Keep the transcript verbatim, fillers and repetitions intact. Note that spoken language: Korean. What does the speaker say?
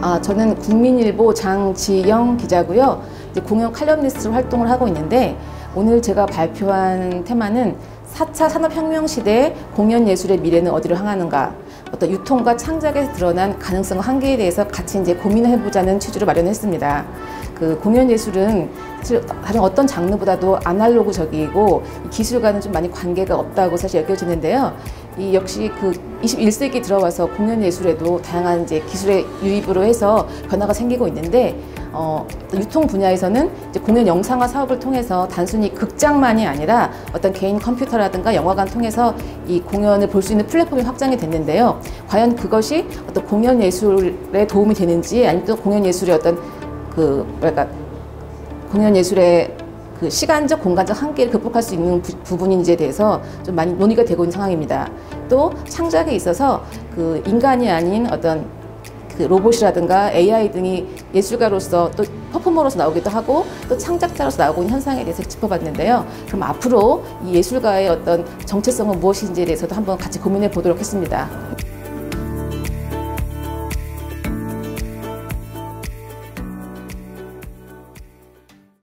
아, 저는 국민일보 장지영 기자고요. 이제 공연 칼럼니스트로 활동을 하고 있는데 오늘 제가 발표한 테마는 사 차 산업혁명 시대의 공연예술의 미래는 어디로 향하는가, 어떤 유통과 창작에서 드러난 가능성 한계에 대해서 같이 이제 고민해보자는 취지로 마련했습니다. 그 공연예술은 사실 다른 어떤 장르보다도 아날로그적이고 기술과는 좀 많이 관계가 없다고 사실 여겨지는데요. 이 역시 그 이십일 세기 들어와서 공연예술에도 다양한 이제 기술의 유입으로 해서 변화가 생기고 있는데, 어, 유통 분야에서는 이제 공연 영상화 사업을 통해서 단순히 극장만이 아니라 어떤 개인 컴퓨터라든가 영화관 통해서 이 공연을 볼 수 있는 플랫폼이 확장이 됐는데요. 과연 그것이 어떤 공연 예술에 도움이 되는지, 아니면 또 공연 예술의 어떤 그 뭐랄까 공연 예술의 그 시간적, 공간적 한계를 극복할 수 있는 부, 부분인지에 대해서 좀 많이 논의가 되고 있는 상황입니다. 또 창작에 있어서 그 인간이 아닌 어떤 그 로봇이라든가 에이아이 등이 예술가로서 또 퍼포머로서 나오기도 하고 또 창작자로서 나오고 있는 현상에 대해서 짚어봤는데요. 그럼 앞으로 이 예술가의 어떤 정체성은 무엇인지에 대해서도 한번 같이 고민해 보도록 했습니다.